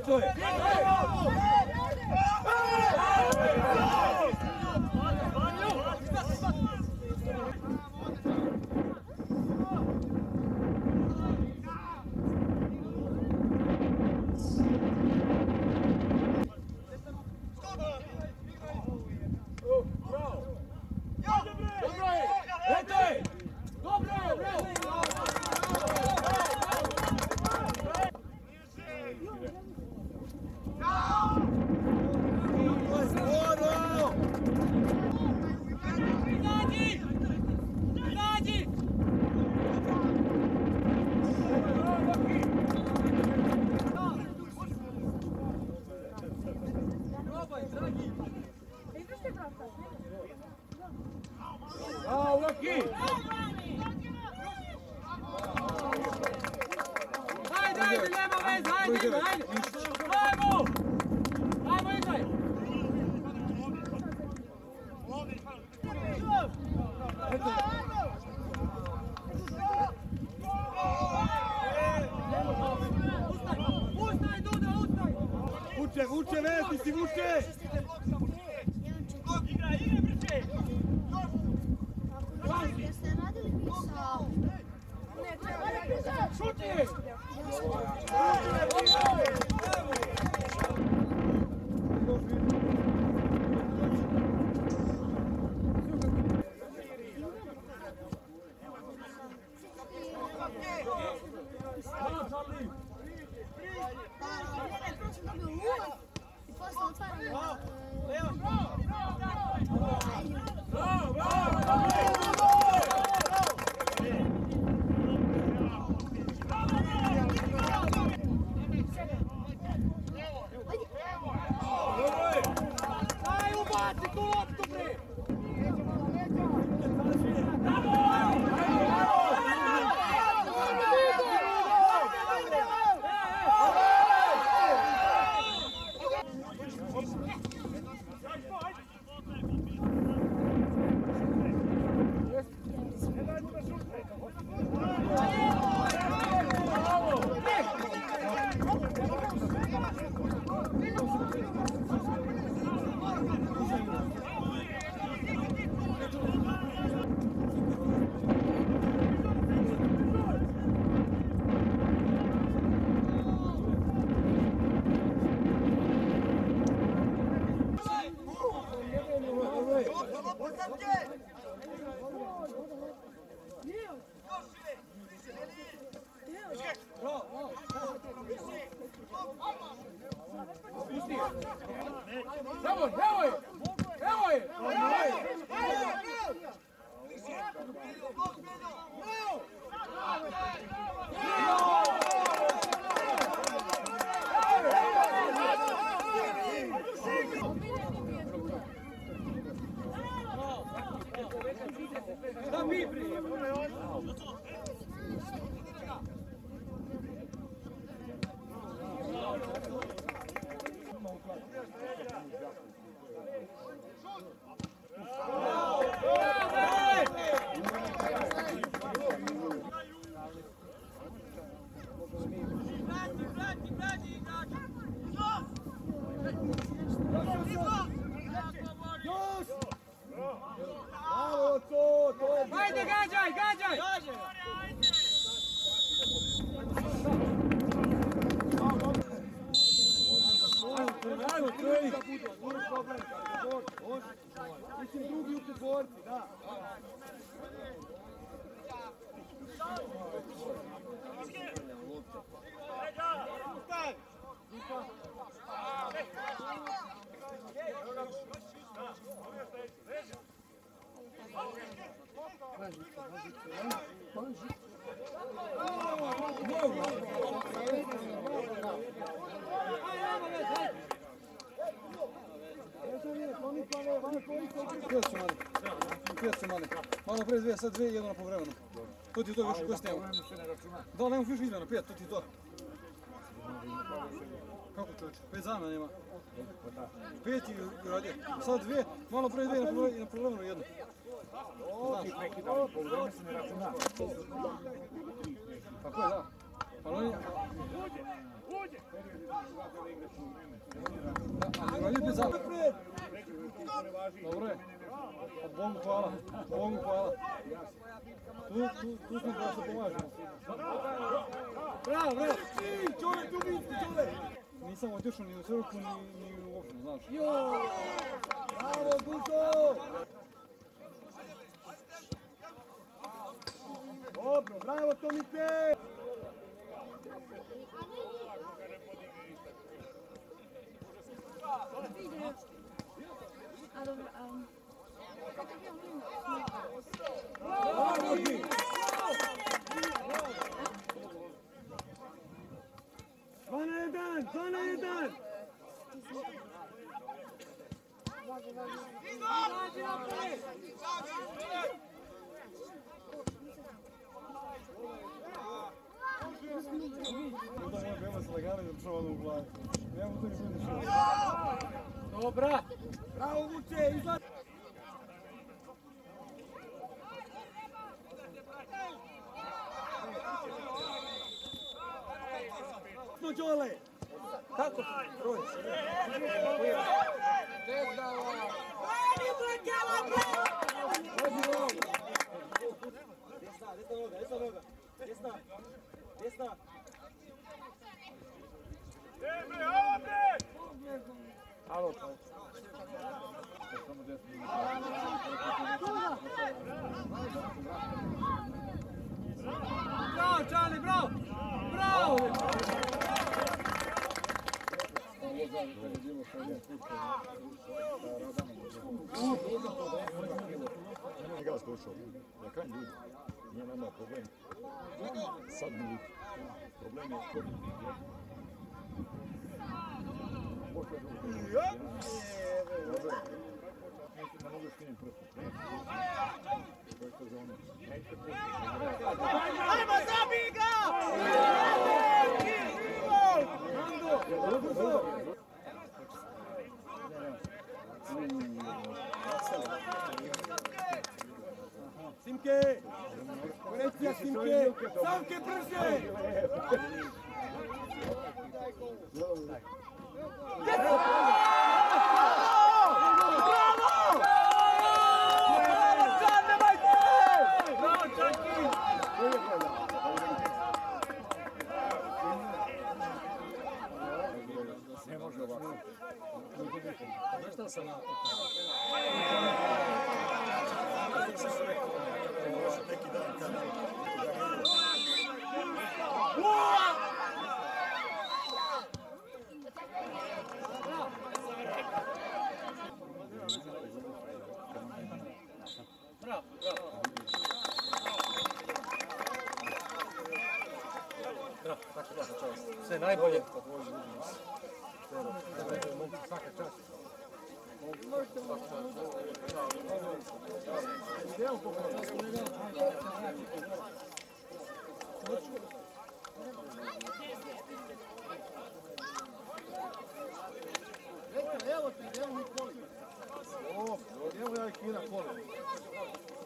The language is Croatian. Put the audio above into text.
Eto je! Vuče, vesti si, vuče! Igra, brže! Jeste radili pisao? Ne, treba šuti! Ajde, gađaj, gađaj! Ajmo, trening! Mislim, drugi u četvorci, da. Malo pre dvije, sad dvije, jedno na povremenu. To ti je to više koje snijemo. Da, nema više izmjena, 5, to ti je to. Kako čovječe, 5 zamena nema. 5 i radio. Sad dvije, malo pre dvije na povremenu jedno. Znaš. Povreme se ne računa. Tako je, da. Pa oni... Radi bez zapred. Dobro je. Bogu hvala. Bogu hvala. Tu smo da se pomažemo. Bravo, bravo. Čovjek, tu biti, čovjek. Nisam otišao ni u crku, ni u opštinu, znaš. Bravo, Dušo. Dobro, bravo, Tomite. A dobro, Bravo, ti. 2-1. Onda moja beba se lagala i zapravo u glavu. Ja mu to nisam nišao. Dobra. Bravo, Vuče, izlaz. Đole. Kako? Broj. Desna. Alo, pa. Bravo, Charlie, bravo! Bravo! Njega slušao, na kraj ljudi, nije nama problem. Sad mi ljudi, problem je kod ljudi. Ne mogu skinim prstu. To je to za ono. Ajmo, zabij ga! Simke! Korekcija Simke! Samke brže! Ne može ovako. Znaš šta sam neki dan kada Sve najbolje. Evo ti, evo mi poli. Evo ja i Kina poli.